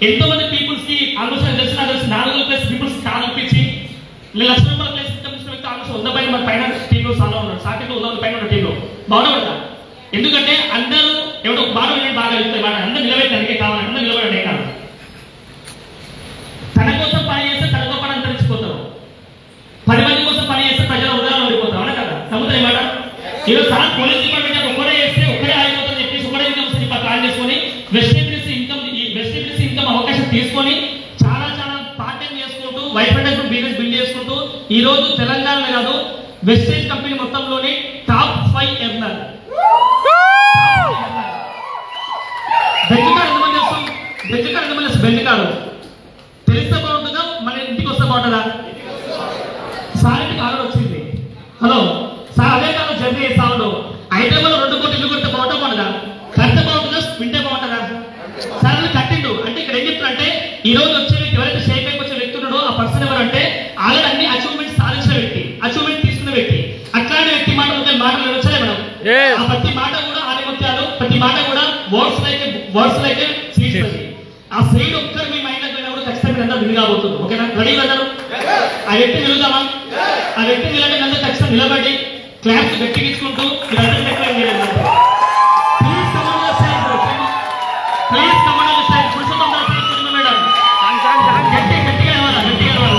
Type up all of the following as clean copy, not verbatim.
ఎంతో మంది పీపుల్స్ కి ఆల్మోస్ట్ తెలిసి 4 పీపుల్స్ కాల్ ఇప్పించి ₹1,00,000 ప్లేస్ ఇన్కమ్ ఇచ్చిన వ్యక్తి ఆల్మోస్ట్ 100 పైన మన పైన టీంలో చాలా ఉన్నాడు. సాటిలో 100 పైన ఉన్న టీంలో బాగుండదా? ఎందుకంటే అందరూ ఎవడో బాగా బాగా వెళ్తాయి మాట అందరూ నిలబెట్టి అందుకే కావాలి, అందరూ నిలబడే కాదు. తన కోసం పని చేస్తే తన గొప్ప అంతరించిపోతారు. 10 మంది కోసం పని చేస్తే ప్రజల ఉదాహరణ ఓడిపోతారు. అవునా కదా? సముద్రం మాట ఈరోజు సార్ పోలీస్ డిపార్ట్మెంట్ ఒక్కడే చేస్తే ఒక్కడే ఆగిపోతుందని చెప్పేసి ఒకటే ఇన్కమ్ ప్లాన్ చేసుకొని వెస్టేజ్ ఇన్కమ్ అవకాశం తీసుకొని చాలా పార్ట్ టైం చేసుకుంటూ wife and husband business build చేసుకుంటూ ఈ రోజు తెలంగాణలో కాదు వెస్టేజ్ కంపెనీ మొత్తంలోనే టాప్ 5 ఎర్నర్. బెంజ్ కారు తెలిస్తే బాగుంటుందా, మన ఇంటికి వస్తే బాగుంటుందా? సార్ ఇంటికి ఆర్డర్ వచ్చింది. హలో సార్, అదే కాదు జర్నీ చేస్తా ఉండు. హైదరాబాద్ 2 కోట్లు ఇల్లు కొడితే బాగుంటుందా? కడితే బాగుంటుందా? వింటే బాగుంటుందా? సార్ అది కట్టిండు అంటే ఇక్కడ ఏం చెప్తారంటే ఈ రోజు వచ్చే వ్యక్తి ఎవరైతే షేక్ అయిపోయి వచ్చే వ్యక్తి ఉన్నాడో ఆ పర్సన్ ఎవరంటే ఆల్రెడీ అన్ని అచీవ్మెంట్ సాధించిన వ్యక్తి, అచీవ్మెంట్ తీసుకున్న వ్యక్తి. అట్లాంటి వ్యక్తి మాటలు వచ్చాయి మేడం. ఆ ప్రతి మాట కూడా ఆధిపత్యాలు, ప్రతి మాట కూడా వర్డ్స్ లైక్ సీడ్స్. ఆ సీడ్ ఒక్కరు మీ మైండ్ లో పోయినప్పుడు ఖచ్చితంగా అందరూ విని కాబోతుంది. ఓకేనా? రెడీ అందరూ? ఆ వ్యక్తి నిలుద్దామా? ఆ వ్యక్తి నిలబడి అందరూ ఖచ్చితంగా నిలబడి క్లాప్స్ గట్టిగా ఇచ్చుకుంటూ మీరందరూ ప్లీజ్ మేడం గట్టిగా ఇవ్వాలి, గట్టిగా ఇవ్వాలి.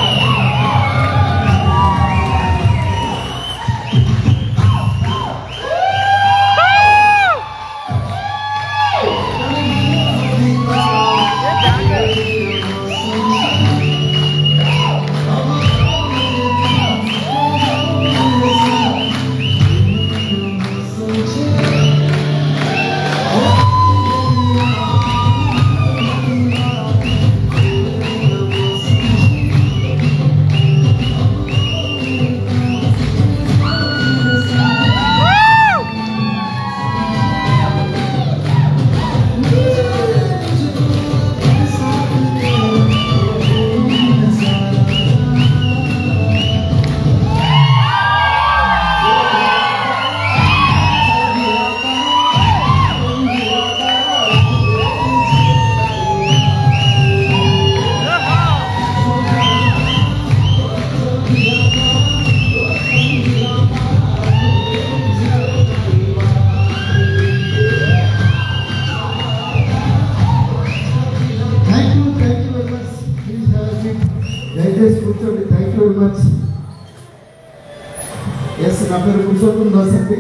నా పేరు పురుషోత్తం దాస్ అండి.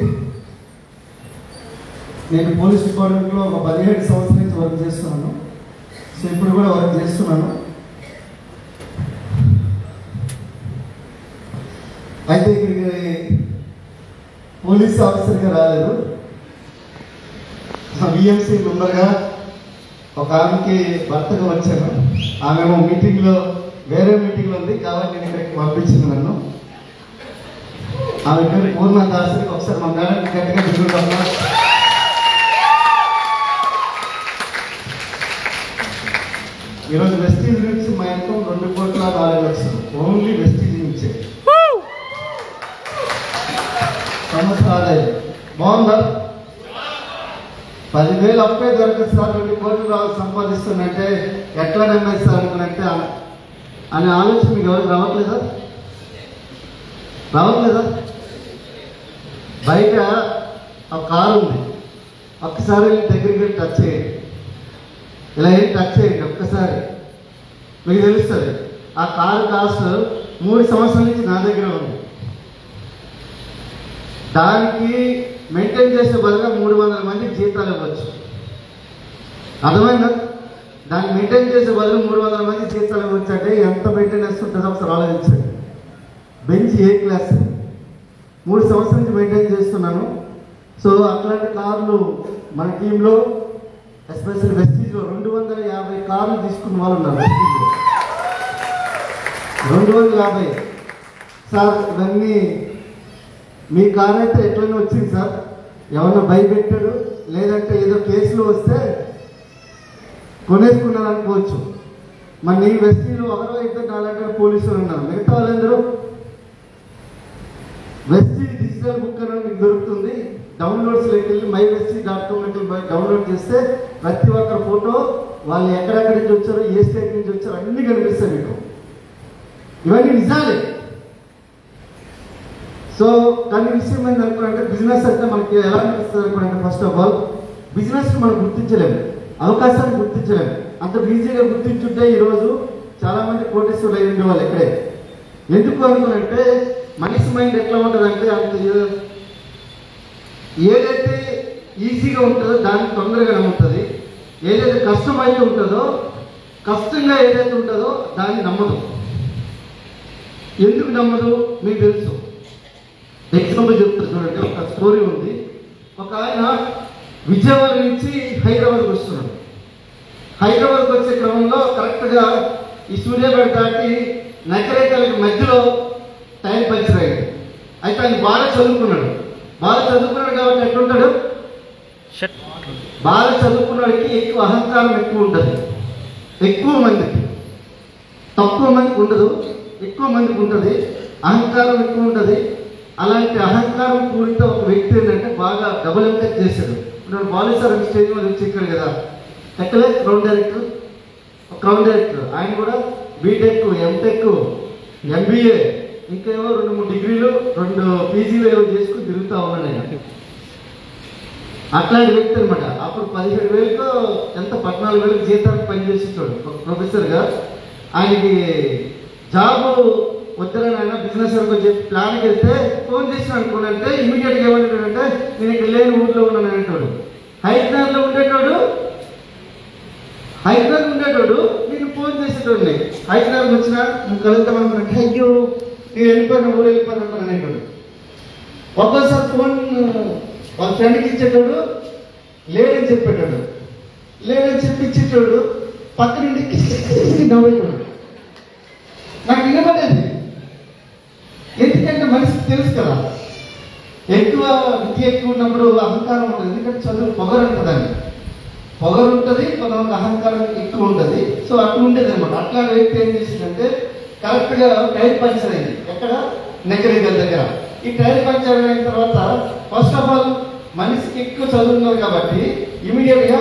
నేను పోలీస్ డిపార్ట్మెంట్లో ఒక 17 సంవత్సరాల నుంచి వర్క్ చేస్తున్నాను. సో ఇప్పుడు కూడా వర్క్ చేస్తున్నాను. అయితే ఇక్కడికి పోలీస్ ఆఫీసర్గా రాలేదు, విఎంసీ మెంబర్గా ఒక ఆమెకి భర్తగా వచ్చాను. ఆమె మీటింగ్లో వేరే మీటింగ్లో ఉంది కాబట్టి నేను ఇక్కడికి పంపించింది నన్ను. ఆమె పేరు పూర్ణ దాసరికి ఒకసారి మా మేడం గట్టిగా దిగుతాము. ఈరోజు వెస్టీజ్ నుంచి మా ఇన్కమ్ 2,04,00,000 ఓన్లీ వెస్టీజ్ నుంచే సంవత్సర ఆదాయం. బాగుందా? 10,000 అప్పే దొరకదు సార్, 2 కోట్లు సంపాదిస్తున్నట్టే ఎట్లా నమ్మేస్తారు అనుకున్నట్టే అనే ఆలోచన మీకు ఎవరికి రావట్లేదా? బయట ఆ కారు ఉంది, ఒక్కసారి దగ్గరికి వెళ్ళి టచ్ చేయండి, ఇలా ఏం టచ్ చేయండి ఒక్కసారి, మీకు తెలుస్తుంది. ఆ కారు కాస్ట్ 3 సంవత్సరాల నుంచి నా దగ్గర ఉంది. దానికి మెయింటైన్ చేసే బదులుగా 300 మందికి జీతాలు ఇవ్వచ్చు. అర్థమైందా? దాన్ని మెయింటైన్ చేసే బదులు 300 మంది జీతాలు ఇవ్వచ్చు అంటే ఎంత మెయింటెనెన్స్ ఉంటుందో ఒకసారి ఆలోచించండి. బెంచ్ ఏ క్లాస్, 3 సంవత్సరాల నుంచి మెయింటైన్ చేస్తున్నాను. సో అట్లాంటి కార్లు మన టీంలో ఎస్పెషల్ వెస్టీజ్లో 250 కార్లు తీసుకున్న వాళ్ళు ఉన్నారు. వెస్టీజ్లో 250. సార్ ఇవన్నీ మీ కార్ అయితే ఎట్లనే వచ్చింది సార్, ఎవరన్నా భయపెట్టాడు లేదంటే ఏదో కేసులో వస్తే కొనేసుకున్నాను అనుకోవచ్చు. మరి నీ వెస్టీలో ఒకరో ఇద్దరు నాలుగు పోలీసులు ఉన్నారు, మిగతా వాళ్ళందరూ వెస్టీ డిజిటల్ బుక్ అనేది మీకు దొరుకుతుంది. డౌన్లోడ్స్లోకి వెళ్ళి myvesty.com డౌన్లోడ్ చేస్తే ప్రతి ఒక్కరి ఫోటో వాళ్ళు ఎక్కడెక్కడి నుంచి వచ్చారో, ఏ స్టేట్ నుంచి వచ్చారో అన్నీ కనిపిస్తాయి మీకు. ఇవన్నీ నిజాలే. సో కానీ విషయం ఏంటనుకుంటే బిజినెస్ అంటే మనకి ఎలా అనిపిస్తుంది అనుకుంటే, ఫస్ట్ ఆఫ్ ఆల్ బిజినెస్ మనం గుర్తించలేము, అవకాశాన్ని గుర్తించలేము. అంత ఈజీగా గుర్తించుంటే ఈరోజు చాలామంది కోటీశ్వరులు అయి ఉండేవాళ్ళు ఇక్కడే. ఎందుకు అనుకునంటే మనిషి మైండ్ ఎట్లా ఉంటుందంటే, అంత ఏదైతే ఈజీగా ఉంటుందో దానికి తొందరగా నమ్ముతుంది, ఏదైతే కష్టం అయితే ఉంటుందో, కష్టంగా ఏదైతే ఉంటుందో దాన్ని నమ్మదు. ఎందుకు నమ్మదు మీకు తెలుసు. ఎగ్జాంపుల్ చెప్తారు చూడండి. ఒక స్టోరీ ఉంది. ఒక ఆయన విజయవాడ నుంచి హైదరాబాద్కి వస్తున్నాడు. హైదరాబాద్కి వచ్చే క్రమంలో కరెక్ట్గా ఈ సూర్యాపేట దాటి నకరేకలకి మధ్యలో టైం పంచర్ అయ్యాడు. అయితే ఆయన బాగా చదువుకున్నాడు కాబట్టి ఎట్లుంటాడు, బాగా చదువుకున్నాడికి ఎక్కువ అహంకారం ఎక్కువ ఉంటుంది. ఎక్కువ మందికి, తక్కువ మందికి ఉండదు, ఎక్కువ మందికి ఉంటుంది. అహంకారం ఎక్కువ ఉంటుంది. అలాంటి అహంకారం పూరిత ఒక వ్యక్తి ఏంటంటే బాగా డబుల్ ఎంటెక్ చేశాడు. ఇప్పుడు బాలేశ్వర స్టేజ్ మీద వచ్చి ఎక్కాడు కదా, ఎక్కలే క్రౌన్ డైరెక్టర్. ఆయన కూడా బీటెక్, ఎంటెక్, ఎంబీఏ, ఇంకేమో 2-3 డిగ్రీలు, 2 పీజీలు ఏవో చేసుకుని తిరుగుతూ ఉన్నాడు ఆయన. అట్లాంటి వ్యక్తి అనమాట. అప్పుడు 17,000కు ఎంత 14,000 జీతానికి పనిచేసేవాడు ఒక ప్రొఫెసర్గా. ఆయనకి జాబ్ వద్దరని ఆయన బిజినెస్ అనుకో చెప్పి ప్లాన్కి వెళ్తే ఫోన్ చేసి అనుకోనంటే ఇమీడియట్గా ఏమంటాడంటే, నేను ఇక్కడ లేని ఊర్లో ఉన్నాను అనేటోడు. హైదరాబాద్లో ఉండేటోడు నేను ఫోన్ చేసేటోడిని. హైదరాబాద్ వచ్చినా నువ్వు కలుద్దాం అనుకున్నట్టు, అయ్యో నేను వెళ్ళిపోయిన ఊరు వెళ్ళిపోయినా అనేటోడు. ఒక్కోసారి ఫోన్ వాళ్ళ ఫ్రెండ్కి ఇచ్చేటోడు, లేడని చెప్పేటోడు, లేడని చెప్పి ఇచ్చేటోడు, పక్క నుండి నవ్వేటోడు. నాకు వినపడేది. ఎందుకంటే మనిషికి తెలుసు కదా, విద్య ఎక్కువ ఉన్నప్పుడు అహంకారం ఉంటుంది. ఎందుకంటే చదువు పొగరు ఉంటుందని, పొగరు ఉంటుంది, కొంతమంది అహంకారం ఎక్కువ ఉంటుంది. సో అట్లా ఉండేది అనమాట. అట్లాంటి వ్యక్తి ఏం చేసిందంటే కరెక్ట్గా టైర్ పంచర్ అయింది. ఎక్కడ, నెగరేగల్ దగ్గర. ఈ టైర్ పంచర్ అయిన తర్వాత ఫస్ట్ ఆఫ్ ఆల్ మనిషికి ఎక్కువ చదువుతున్నారు కాబట్టి ఇమీడియట్గా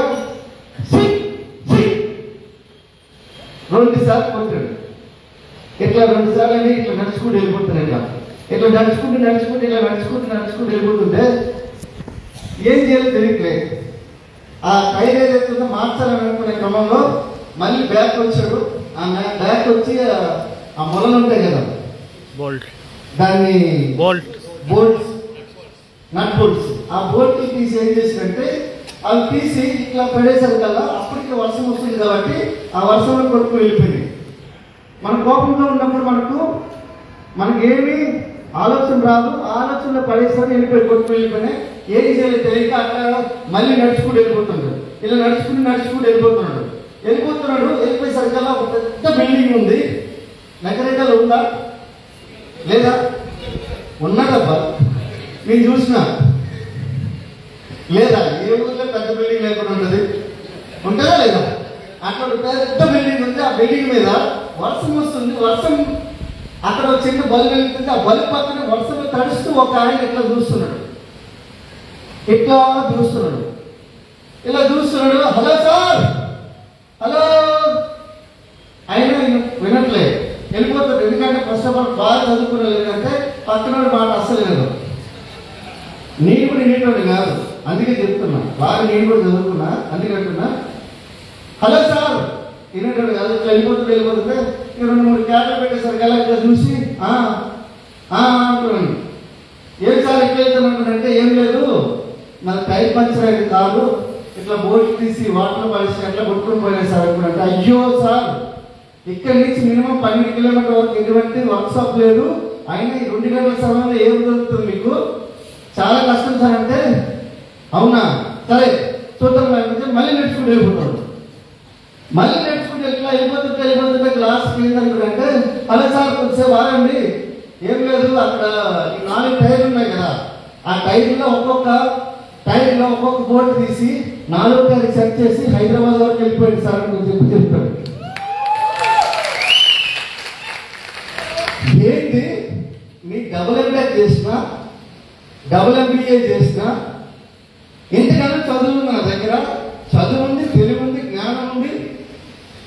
2 సార్లు కొట్టాడు. ఇట్లా 2 సార్లు అని ఇట్లా నడుచుకుంటూ వెళ్ళిపోతున్నాడు. ఇట్లా నడుచుకుంటూ వెళ్ళిపోతుంటే ఏం చేయాలో తెలియట్లేదు. ఆ టైర్ ఏదైతుందో మార్చాలని అనుకునే క్రమంలో మళ్ళీ బ్యాక్ వచ్చాడు. ఆ బ్యాక్ వచ్చి ఆ మొలలు ఉంటాయి కదా, దాన్ని బోల్ట్స్, నట్ బోల్ట్స్, ఆ బోల్ట్ తీసి ఏం చేసినట్టే అవి తీసి ఇట్లా పడేసారు కదా. అప్పటికి వర్షం వస్తుంది కాబట్టి ఆ వర్షంలో కొట్టుకు వెళ్ళిపోయింది. మన కోపంలో ఉన్నప్పుడు మనకేమీ ఆలోచన రాదు. ఆలోచనలో పడేసారి కొట్టుకు వెళ్ళిపోయినాయి. ఏం చేయలేదు తెలియక అట్లా మళ్ళీ నడుచుకుంటూ వెళ్ళిపోతున్నాడు. ఇలా నడుచుకుంటూ వెళ్ళిపోయేసరికల్లా ఒక పెద్ద బిల్డింగ్ ఉంది. నగరేకల్ ఉందా లేదా? ఉన్నదబ్బా, నేను చూసినా. లేదా? ఏ ఊళ్ళో పెద్ద బిల్డింగ్ లేకుండా ఉంటుంది? ఉంటుందా లేదా? అక్కడ పెద్ద బిల్డింగ్ ఉంది. ఆ బిల్డింగ్ మీద వర్షం వస్తుంది. వర్షం అక్కడ చిన్న బల్బు వెళ్తుంది. ఆ బల్బు పక్కన వర్షంలో తడుస్తూ ఒక ఆయన ఇట్లా చూస్తున్నాడు. ఇలా చూస్తున్నాడు. Hello sir, hello. ఆయన వినట్లేదు, వెళ్ళిపోతాడు. ఎందుకంటే ఫస్ట్ ఆఫ్ ఆల్ బాగా చదువుకున్నాడు. ఎందుకంటే పక్కన మాట అస్సలు లేదు. నేను కూడా వినేటోడు కాదు, అందుకే చెప్తున్నా. బాగా నేను కూడా చదువుకున్నా, అందుకే అంటున్నా. హలో సార్ వినేటోడు కాదు. ఇట్లా వెళ్ళిపోతుంటే 2-3 క్యాట్లు పెట్టేసరికి అలా ఇట్లా చూసి అంటున్నాను. ఏం సార్ ఇట్లా వెళ్తానంటే, ఏం లేదు నాకు టైర్ పంచర్ అయింది కాదు, ఇట్లా బోట్ తీసి వాటర్లో పడేసి అట్లా కొట్టుకుని పోయినా సార్ అనుకుంటే. అయ్యో సార్, ఇక్కడి నుంచి మినిమం 12 కిలోమీటర్ వరకు ఎటువంటి వర్క్షాప్ లేదు, అయినా ఈ 2 గంటల సమయంలో ఏం దొరుకుతుంది మీకు, చాలా కష్టం సార్ అంటే, అవునా సరే చూద్దాం. మళ్ళీ నడుచుకుంటూ వెళ్ళిపోతాడు. ఎట్లా వెళ్ళిపోతుంటే గ్లాస్ ఏంటంటే, అలా సార్ కొంచెంసేపు ఆగండి, ఏం లేదు అక్కడ 4 టైర్లు ఉన్నాయి కదా, ఆ టైర్లో ఒక్కొక్క బోర్డు తీసి 4వ టైర్ సెట్ చేసి హైదరాబాద్ వరకు వెళ్ళిపోయింది సార్ అని చెప్పాడు. ఏంటి నీ డబుల్ ఎంటెక్ చేసినా, డబుల్ ఎంబీఏ చేసినా, ఇంతకన్నా చదువు నా దగ్గర, చదువు ఉంది, తెలివి ఉంది, జ్ఞానం ఉంది,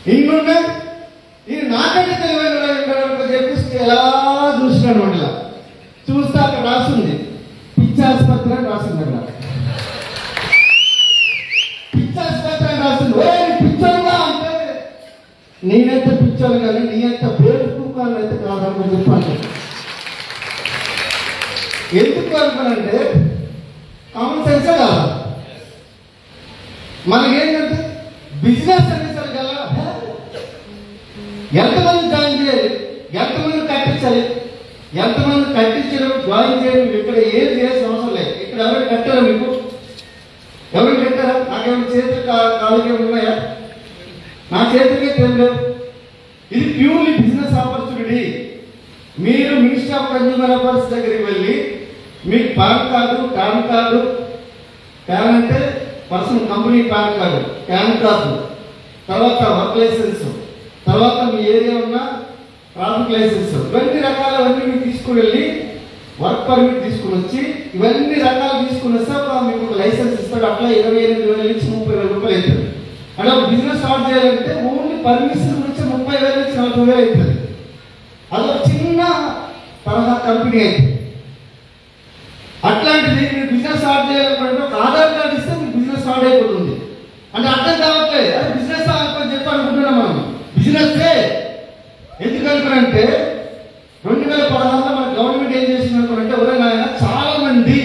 ఇంకొంటే ఈ నాకంటే తెలివైన చెప్పిస్తే ఎలా చూసినాడు ఇలా చూస్తే అక్కడ రాసింది పిచ్చి ఆసుపత్రి అని రాసింది. అక్కడ పిచ్చి ఆసుపత్రి అని రాసింది. ఓ పిచ్చోగా అంటే నేనైతే పిచ్చోలు కానీ నీ అంత బేరుకుని అయితే కాదని చెప్పాను. ఎందుకు అనుకోనంటే కామన్ సెన్సే కాదు. మనకేంటంటే బిజినెస్ అనేసరి కదా ఎంతమంది జాయిన్ చేయాలి, ఎంతమంది కట్టించాలి, ఎంతమంది కట్టించడం జాయిన్ చేయడం ఇక్కడ ఏం చేయాల్సిన అవసరం లేదు. ఇక్కడ ఎవరు కట్టారా? మీకు ఎవరు కట్టారా? నాకేమైనా చేతులు కాళ్ళకి ఉన్నాయా? నా చేతులకే తెలియలేవు. ఇది ప్యూర్లీ బిజినెస్ ఆపర్చునిటీ. మీరు మినిస్టర్ ఆఫ్ కన్జ్యూమర్ అఫైర్స్ దగ్గరికి వెళ్ళి మీకు పాన్ కార్డు ప్యాన్ అంటే personal company PAN card, PAN card, తర్వాత వర్క్ లైసెన్స్, తర్వాత మీ ఏరియా ఉన్న ట్రాఫిక్ లైసెన్స్, ఇవన్నీ రకాలవన్నీ మీరు తీసుకుని వెళ్ళి వర్క్ పర్మిట్ తీసుకుని వచ్చి ఇవన్నీ రకాలు తీసుకుని వస్తే మీకు ఒక లైసెన్స్ ఇస్తాడు. అట్లా 28,000 నుంచి 30,000 రూపాయలు అవుతుంది. అంటే ఒక బిజినెస్ స్టార్ట్ చేయాలంటే ఓన్లీ పర్మిషన్ గురించి 30,000 నుంచి 40,000 అవుతుంది. అదొక చిన్న తరహా కంపెనీ అయితే. అట్లాంటిది మీరు బిజినెస్ స్టార్ట్ చేయాలనుకుంటే ఒక ఆధార్ కార్డు ఇస్తే మీకు బిజినెస్ స్టార్ట్ అయిపోతుంది. అంటే అర్థం కావట్లేదు. అది బిజినెస్ అనుకోని చెప్పి అనుకుంటున్నాం మనం. బిజినెస్ ఎందుకంటే 2016లో మన గవర్నమెంట్ ఏం చేసింది అనుకుంటే ఎవరైనా చాలా మంది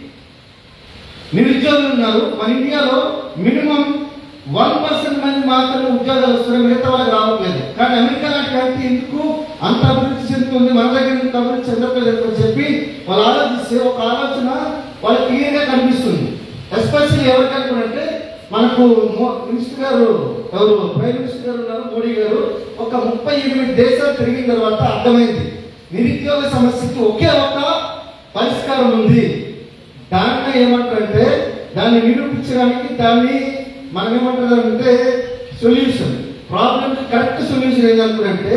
నిరుద్యోగులు ఉన్నారు. మన ఇండియాలో మినిమం 1% మంది మాత్రమే ఉద్యోగాలు వస్తున్నాయి, మిగతా వాళ్ళకి రావట్లేదు. కానీ అమెరికా లాంటి కంట్రీ ఎందుకు అంత అభివృద్ధి చెందుతుంది, మన దగ్గర ఎందుకు అభివృద్ధి చెందట్లేదు అని చెప్పి వాళ్ళు ఆలోచిస్తే ఒక ఆలోచన వాళ్ళకి క్లియర్గా కనిపిస్తుంది. ఎస్పెషల్లీ ఎవరికి అనుకుంటే మనకు మినిస్టర్ గారు ఎవరు ప్రైమ్ మినిస్టర్ గారు ఉన్నారు, మోడీ గారు. ఒక 38 దేశాలు తిరిగిన తర్వాత అర్థమైంది నిరుద్యోగ సమస్యకి ఒకే ఒక పరిష్కారం ఉంది. దాంట్లో ఏమంటారంటే దాన్ని నిరూపించడానికి దాన్ని మనం ఏమంటారంటే సొల్యూషన్, ప్రాబ్లమ్ కరెక్ట్ సొల్యూషన్ ఏంటంటే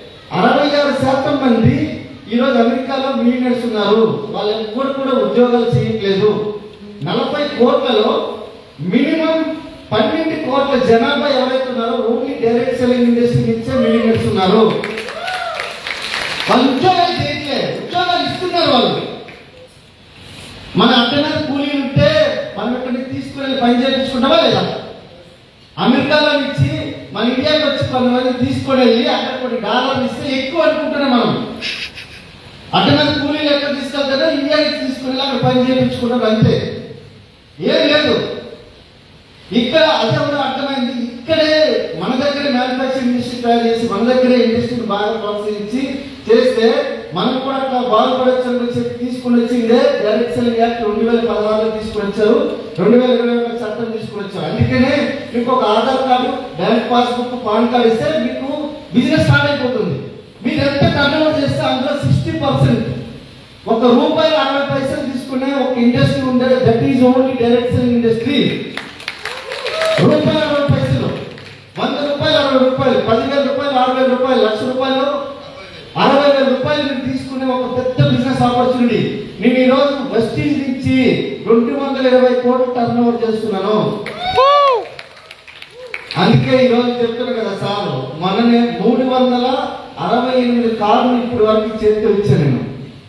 66% మంది ఈరోజు అమెరికాలో మిలియనర్స్ ఉన్నారు. వాళ్ళు ఎవ్వరు కూడా ఉద్యోగాలు చేయట్లేదు. 40 కోట్లలో మినిమం 12 కోట్ల జనాభా ఎవరైతే ఉన్నారో ఓన్లీ డైరెక్ట్ సెల్లింగ్ ఇండస్ట్రీ నుంచే మిలియనర్స్ ఉన్నారు. వాళ్ళు ఉద్యోగాలు చేయట్లేదు, ఉద్యోగాలు ఇస్తున్నారు వాళ్ళు. మన అడ్డమైన కూలీలు ఉంటే మనం ఇక్కడికి తీసుకుని పని చేయించుకుంటామా లేదా? అమెరికాలో నుంచి మన ఇండియాకి వచ్చి కొంతమంది తీసుకొని వెళ్ళి అక్కడ కొన్ని డాలర్లు ఇస్తే ఎక్కువ అనుకుంటున్నాం మనం. అడ్డమైన కూలీలు ఎక్కడ తీసుకెళ్తారో ఇండియాకి తీసుకుని అక్కడ పని చేయించుకుంటారు, అంతే. ఏం లేదు. ఇక్కడ అదే అర్థమైంది. ఇక్కడే మన దగ్గర మ్యానుఫ్యాక్చరింగ్ ఇండస్ట్రీ తయారు చేసి మన దగ్గరే ఇండస్ట్రీని బాగా ప్రోత్సహించి చేస్తే మనం కూడా అట్లా బాగుపడచ్చు అని చెప్పి తీసుకుని వచ్చిందే డైరెక్ట్ సెల్లింగ్ యాక్ట్ 2016లో తీసుకుని వచ్చారు. 2021 చట్టం తీసుకుని వచ్చారు. అందుకనే మీకు ఒక Aadhaar card, bank passbook, PAN card ఇస్తే మీకు బిజినెస్ స్టార్ట్ అయిపోతుంది. మీరు ఎంత టర్నోవర్ చేస్తే అందులో 60% ₹1.60 తీసుకునే ఒక ఇండస్ట్రీ ఉండే, that is only direct selling industry. ₹60, ₹100, ₹60, ₹10,000, ₹6,000, ₹1,00,000, ₹60,000 మీరు తీసుకునే ఒక పెద్ద బిజినెస్ ఆపర్చునిటీ. నేను ఈ రోజు వెస్టీజ్ నుంచి 220 కోట్లు టర్న్ ఓవర్ చేస్తున్నాను. అందుకే ఈ రోజు చెప్తున్నా కదా సార్, మననే 368 కార్లు ఇప్పుడు వరకు చేతికి వచ్చాను. నేను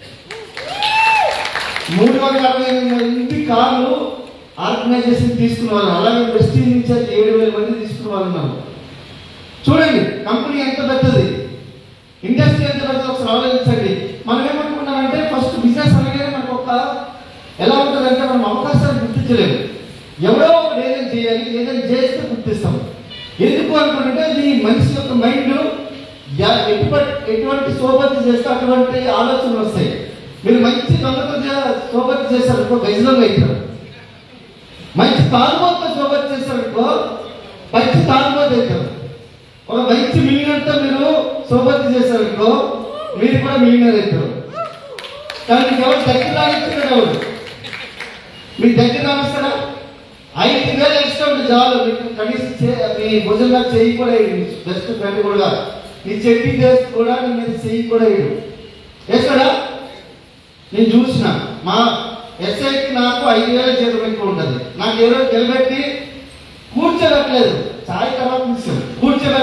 368 కార్లు ఆర్గనైజేషన్ తీసుకున్న వాళ్ళు, అలాగే వెస్టీజ్ నుంచి 7,000 మంది తీసుకున్న వాళ్ళు ఉన్నారు. చూడండి కంపెనీ ఎంత పెద్దది, ఇండస్ట్రీ ఎంత పెద్దది, ఒకసారి ఆలోచించండి. మనం ఏమనుకున్నామంటే ఫస్ట్ బిజినెస్ అనగానే మనకు ఒక ఎలా ఉంటుందంటే మనం అవకాశాలు గుర్తించలేము. ఎవరో ఏదైనా చేయాలి, ఏదైనా చేస్తే గుర్తిస్తాం. ఎందుకు అనుకుంటే ఇది మనిషి యొక్క మైండ్ ఎటువంటి సోబతి చేస్తే అటువంటి ఆలోచనలు వస్తాయి. మీరు మంచి దొంగతో సోబతి చేశారనుకో గజలంగా అవుతారు. మంచి తాగుబోతుతో సోబతి చేశారనుకో మంచి తాగుబోతు అవుతారు. ఒక మంచి మిలియనర్తో మీరు సోబతి చేశారనుకో మీరు కూడా మిలియనర్ అవుతారు. కానీ మీకు ఎవరు దగ్గర రానిస్తున్నాడు? ఎవరు మీకు దగ్గర రానిస్తారా? 5,000 ఎక్స్ట్రా ఉంటే చాలు. మీకు కనీసం మీ భుజంగా చెయ్యి కూడా బెస్ట్ ఫ్రెండ్ కూడా నీ చెట్టి చేసి కూడా నీ మీద చెయ్యి కూడా వేస్తాడా? నేను చూసిన మా ఎస్ఐకి నాకు 5,000 జీతం ఎక్కువ ఉంటుంది. నాకు ఎవరో నిలబెట్టి కూర్చోబెట్టలేదు. చాయ్ తర్వాత కూర్చోబెట్ట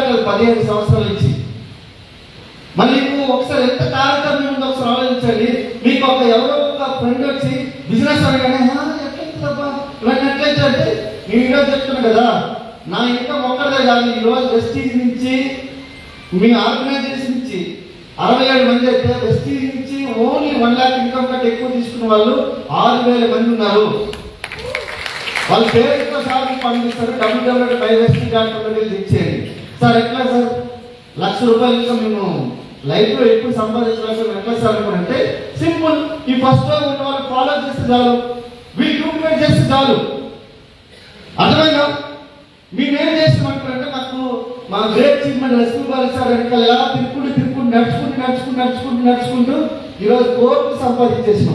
కట్టలేదు 15 సంవత్సరాల నుంచి. మళ్ళీ నువ్వు ఒకసారి ఎంత తారతమ్యం ఉందో ఒకసారి ఆలోచించండి. మీకు ఎవరో ఒక ఫ్రెండ్ వచ్చి బిజినెస్ అనగానే ఎట్లయితుందబ్బా ఇవన్నీ ఎట్లయితే అంటే నేను ఈరోజు చెప్తున్నా కదా, నా ఇన్కమ్ ఒక్కడే కాదు. ఈరోజు వెస్టీజ్ నుంచి మీ ఆర్గనైజేషన్ నుంచి 67 మంది అయితే వెస్టీజ్ నుంచి ఓన్లీ 1 lakh ఇన్కమ్ కంటే ఎక్కువ తీసుకున్న వాళ్ళు 6,000 మంది ఉన్నారు. వాళ్ళ పేరుతో సార్ మీకు పంపిస్తారు. www.myvestige.com ఇచ్చేయండి. సార్ ఎట్లా సార్ ₹1,00,000 ఇన్కమ్ మేము లైఫ్ లో ఎక్కువ సంపాదించడానికి ఎట్లా సార్ అనుకుంటే సింపుల్. ఈ ఫస్ట్ ఉన్న వాళ్ళు ఫాలో చేస్తే చాలు, వీళ్ళు చేస్తే చాలు. అర్థమైందా? మేమేం చేస్తామంటారంటే మాకు మా great achievement Lakshmi Bali sir వెనకాల ఎలా తిరుక్కుంటూ నడుచుకుంటూ ఈరోజు కోట్లు సంపాదించేసినాం.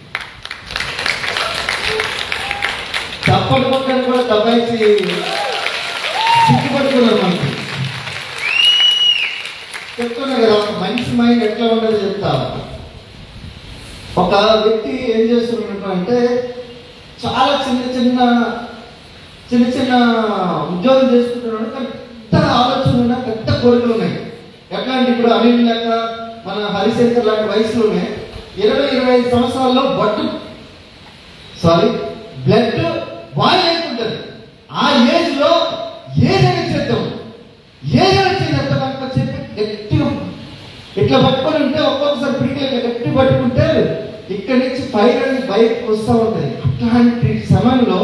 చప్పటి పక్కన కూడా దబాయించి సిగ్గుపడుతున్నారు. మనకి చెప్తున్నా కదా, ఒక మనిషి మైండ్ ఎట్లా ఉండదు చెప్తా. ఒక వ్యక్తి ఏం చేస్తున్నాడు అంటే చాలా చిన్న ఉద్యోగం చేసుకుంటున్నాడు. పెద్ద ఆలోచన ఉన్నా, పెద్ద కోరికలు ఉన్నాయి. ఎట్లా అంటే ఇప్పుడు అనిల్ లేక మన హరిశంకర్ లాంటి వయసులోనే 20-25 సంవత్సరాల్లో బ్లడ్ బాయిల్ అయిపోతుంది. ఆ ఏజ్ లో ఏదైనా చేద్దాం చెప్పి గట్టి ఇట్లా పట్టుకొని ఉంటే ఒక్కొక్కసారి పిడికి గట్టి పట్టుకుంటే ఇక్కడి నుంచి ఫైర్ అనేది బయటకు వస్తూ ఉంటుంది. అట్లాంటి సమయంలో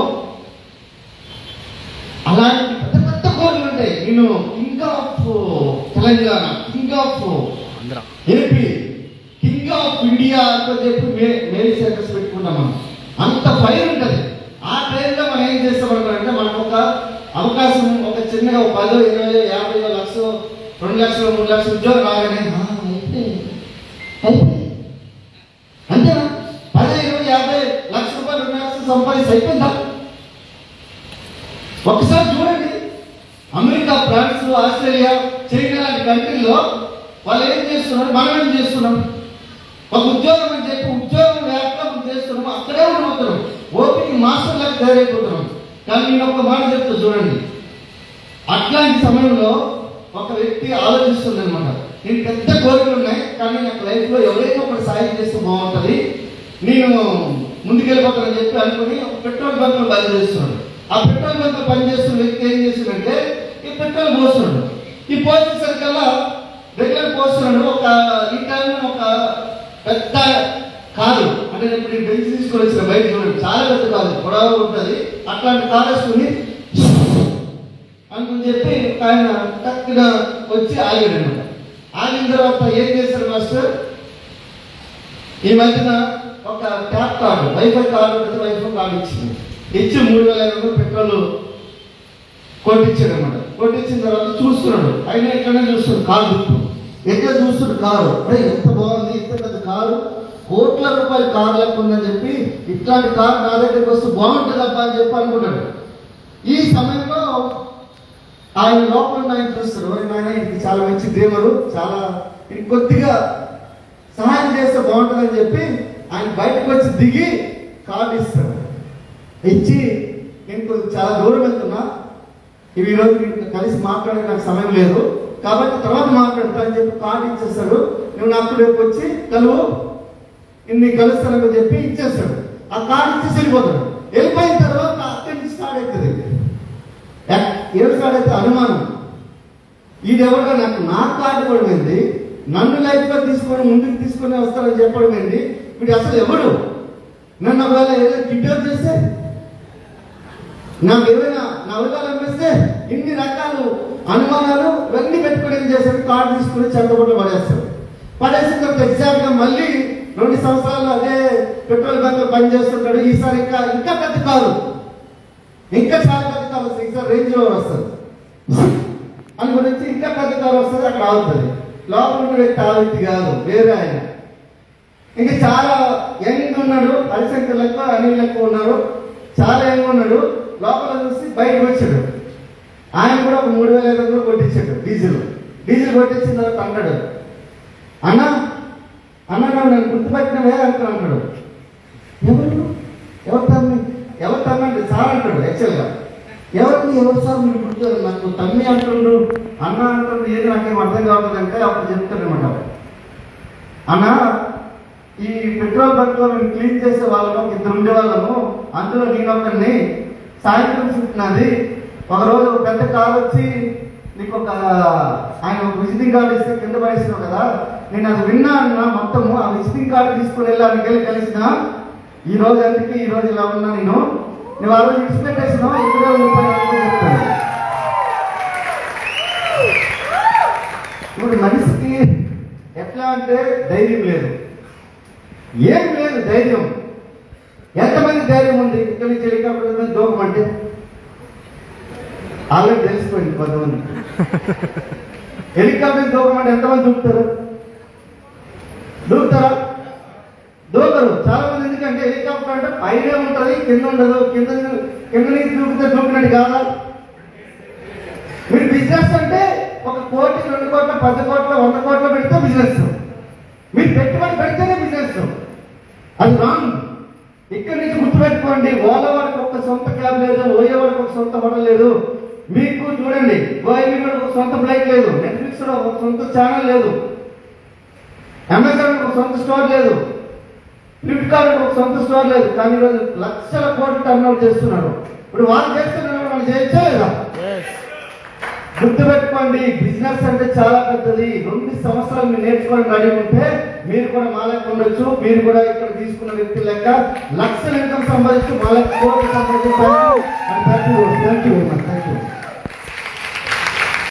అలాంటి పెద్ద కోరికలు ఉంటాయి. నేను king of Telangana, king of AP, king of India అని చెప్పి మేరీ సర్కస్ పెట్టుకుంటాం. మనం అంత ఫైర్ ఉంటుంది. ఆ ట్రైన్లో మనం ఏం చేస్తామంటే మనకు ఒక అవకాశం, ఒక చిన్నగా 10, 20, 50, 1,00,000, 2 లక్షలు, 3 లక్షలు ఉద్యోగం రాగానే అంతేనా? 10, 20, 50 లక్షల రూపాయలు, 2 లక్షలు సంపాదించి అయిపోయిందా? ఒకసారి చూడండి, అమెరికా, ఫ్రాన్స్, ఆస్ట్రేలియా, చైనా లాంటి కంట్రీల్లో వాళ్ళు ఏం చేస్తున్నారు, మనం ఏం చేస్తున్నాం? ఒక ఉద్యోగం అని చెప్పి ఉద్యోగం వ్యాప్తం చేస్తున్నాము, అక్కడే ఉండిపోతున్నాం. ఓపిక మాస్టర్ లాగా తయారైపోతున్నాం. కానీ నేను ఒక మాట చెప్తా చూడండి, అట్లాంటి సమయంలో ఒక వ్యక్తి ఆలోచిస్తుంది అనమాట. నేను పెద్ద కోరికలు ఉన్నాయి, కానీ నాకు లైఫ్ లో ఎవరైనా ఒకటి సాయం చేస్తే బాగుంటుంది, నేను ముందుకెళ్ళిపోతానని చెప్పి అనుకుని పెట్రోల్ బంక్ లో పని చేస్తున్నాడు. ఆ పెట్రోల్ బంక్ లో పనిచేస్తున్న వ్యక్తి ఏం చేస్తున్నాడంటే ఈ పెట్రోల్ పోస్తున్నాడు. ఈ పోసేసరికల్లా రెగ్యులర్ పోస్తున్నాడు. ఈ టైంలో ఒక పెద్ద కారు, అంటే ఇప్పుడు బెంచ్ తీసుకొని వచ్చిన బయట చూడండి, చాలా పెద్ద కారు, పొడవ ఉంటుంది. అట్లాంటి కారు వేసుకుని అనుకుని చెప్పి ఆయన టక్కుగా వచ్చి ఆగాడు అనమాట. ఆగిన తర్వాత ఏం చేశారు మాస్టర్, ఈ మధ్యన ఒక ట్యాప్ కార్డు, వైఫై కార్డు ఉంటుంది, వైఫై కార్డు ఇచ్చి 3,500 పెట్రోల్ కొట్టించాడు అనమాట. కొట్టించిన తర్వాత చూస్తున్నాడు, ఆయన ఎక్కడనే చూస్తున్నాడు, కారు దిక్కు ఎక్కడ చూస్తున్నాడు, కారు ఎంత బాగుంది, ఇంత పెద్ద కారు, కోట్ల రూపాయల కారు లెక్క ఉందని చెప్పి ఇట్లాంటి కారు నా దగ్గరికి వస్తే బాగుంటుందబ్బా అని చెప్పి అనుకున్నాడు. ఈ సమయంలో ఆయన లోపల ఆయన చూస్తారు, ఆయన ఇంటికి చాలా మంచి డ్రీమరు, చాలా కొద్దిగా సహాయం చేస్తే బాగుంటుందని చెప్పి ఆయన బయటకు వచ్చి దిగి కార్డు ఇస్తాడు. ఇచ్చి నేను కొంచెం చాలా దూరం వెళ్తున్నా, ఇవి ఈరోజు కలిసి మాట్లాడే నాకు సమయం లేదు కాబట్టి తర్వాత మాట్లాడతా అని చెప్పి కార్డు ఇచ్చేస్తాడు. నువ్వు నాకు రేపు వచ్చి కలువు, ఇన్ని కలుస్తానని చెప్పి ఇచ్చేస్తాడు. ఆ కార్డు ఇచ్చేసి వెళ్ళిపోతాడు. వెళ్ళిపోయిన తర్వాత అక్కడి నుంచి స్టార్ట్ అవుతుంది. ఏం స్టార్ట్ అయితే అనుమానం, ఇది ఎవరిగా నా కార్డు కూడా ఏంది, నన్ను లైఫ్గా తీసుకొని ముందుకు తీసుకొని వస్తారని చెప్పడం ఏంటి, వీడు అసలు ఎవడు, నన్ను ఒకవేళ ఏదైనా కిడ్నాప్ చేస్తే, నాకు ఏదైనా నా అవగాహన అనిపిస్తే, ఇన్ని రకాలు అనుమానాలు ఇవన్నీ పెట్టుకుని ఏం చేస్తాడు, కార్డు తీసుకుని చెత్తబొట్లు పడేస్తాడు. పడేసిన తర్వాత ఎగ్జాక్ట్గా మళ్ళీ 2 సంవత్సరాలు అదే పెట్రోల్ బంక్ లో పనిచేస్తుంటాడు. ఈసారి ఇంకా పెద్ద కారు, ఇంకా చాలా పెద్ద కారు వస్తుంది, ఈసారి రేంజ్ రోవర్ వస్తుంది అని గురించి ఇంకా పెద్ద కారు వస్తుంది, అక్కడ ఆగుతుంది. లోపల ఉన్న వ్యక్తి ఆ వ్యక్తి కాదు, వేరే ఆయన. ఇంకా చాలా యంగ్ ఉన్నాడు, హరిశంకర్ లెక్క, అనిల్ లెక్క ఉన్నాడు, చాలా యంగ్ ఉన్నాడు. లోపల చూసి బయటకు వచ్చాడు. ఆయన కూడా ఒక 3,500 కొట్టించాడు డీజిల్ కొట్టించిన తర్వాత అన్నాడు, అన్నా నన్ను గుర్తుపట్టినవే అంటాడు. ఎవరు తమ్మండి సార్ అంటాడు. యాక్చువల్గా ఎవరు సార్ మీరు కూర్చోరు, నాకు తమ్మి అంటుండ్రు, అన్న అంటుండ్రు, ఏది నాకేం అర్థం కావట్లేదంటే అప్పుడు చెప్తారనమాట. అన్న, ఈ పెట్రోల్ బంక్లో మేము క్లీన్ చేసే వాళ్ళము ఇద్దరు ఉండేవాళ్ళము, అందులో నేను ఒకరిని. సాయంత్రం చుట్టినది ఒకరోజు పెద్ద కారు వచ్చి నీకు ఆయన విజిటింగ్ కార్డు ఇస్తే కింద పడేసినావు కదా, నేను అది విన్నా అన్న. మొత్తము ఆ విజిటింగ్ కార్డు తీసుకుని వెళ్ళి కలిసిన ఈ రోజు అందుకే ఈ రోజు ఇలా ఉన్నా నేను. నువ్వు ఆ రోజు విడిచిపెట్టేసినావు, ఇక్కడే చెప్తాను. ఇప్పుడు మనిషికి ఎట్లా అంటే ధైర్యం లేదు, ఏం లేదు ధైర్యం. ఎంతమంది ధైర్యం ఉంది ఇక్కడి నుంచి హెలికాప్టర్ మీద దూకమంటే? ఆల్రెడీ తెలిసిపోయింది కొంతమంది. హెలికాప్టర్ దూకమంటే ఎంతమంది దూకుతారు? దూకరు చాలా మంది. ఎందుకంటే హెలికాప్టర్ అంటే పైనే ఉంటుంది, కింద ఉండదు. కింద నుంచి దూకితే దూకినట్టు కాదా? మీరు బిజినెస్ అంటే 1 కోటి 2 కోట్ల 10 కోట్ల 100 కోట్ల పెడితే బిజినెస్. మీరు పెట్టుబడి పెడితేనే బిజినెస్. అది రాంగ్. ఇక్కడి నుంచి గుర్తుపెట్టుకోండి, ఓలా వాడికి ఒక సొంత క్యాబ్ లేదు, ఓయో వాడికి ఒక సొంత హోటల్ లేదు. మీకు చూడండి, ఓఐబీ వాడికి ఒక సొంత ఫ్లైట్ లేదు, నెట్ఫ్లిక్స్ లో ఒక సొంత ఛానల్ లేదు, అమెజాన్ ఒక సొంత స్టోర్ లేదు, ఫ్లిప్కార్ట్ ఒక సొంత స్టోర్ లేదు. కానీ ఈరోజు లక్షల కోట్లు టర్న్అవుట్ చేస్తున్నారు. ఇప్పుడు వాళ్ళు చేస్తున్నారు, మనం చేయొచ్చా లేదా? గుర్తుపెట్టుకోండి, బిజినెస్ అంటే చాలా పెద్దది. 2 సంవత్సరాలు మీరు నేర్చుకోవడం రెడీ ఉంటే మీరు కూడా మా లెక్క ఉండొచ్చు. మీరు కూడా ఇక్కడ తీసుకున్న వ్యక్తి లెక్క లక్షల ఇన్కమ్ సంపాదించు, మా లెక్క కోట్లు సంపాదించు. Thank you very much. Thank you.